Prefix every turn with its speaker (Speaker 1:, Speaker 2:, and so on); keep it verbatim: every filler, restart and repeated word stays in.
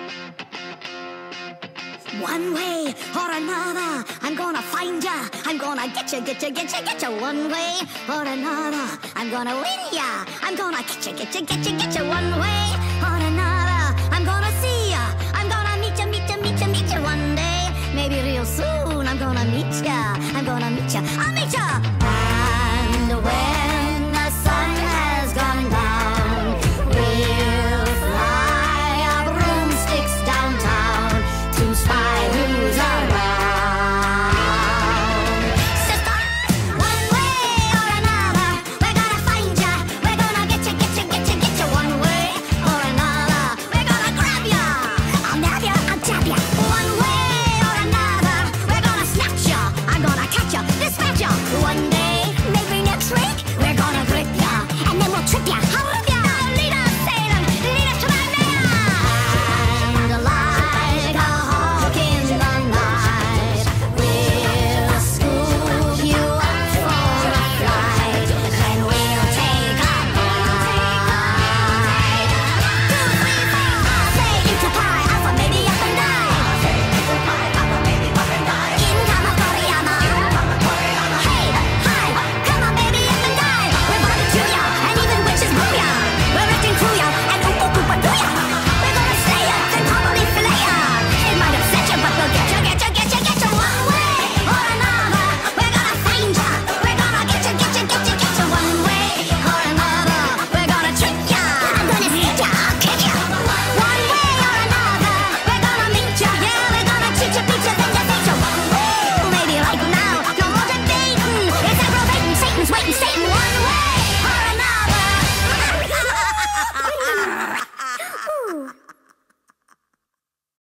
Speaker 1: One way or another, I'm gonna find ya. I'm gonna get ya, get ya, get ya, get ya. One way or another, I'm gonna win ya. I'm gonna get ya, get ya, get ya, get ya. One way or another, I'm gonna see ya. I'm gonna meet ya, meet ya, meet ya, meet ya. One day, maybe real soon, I'm gonna meet ya. I'm gonna meet ya. I'll meet ya.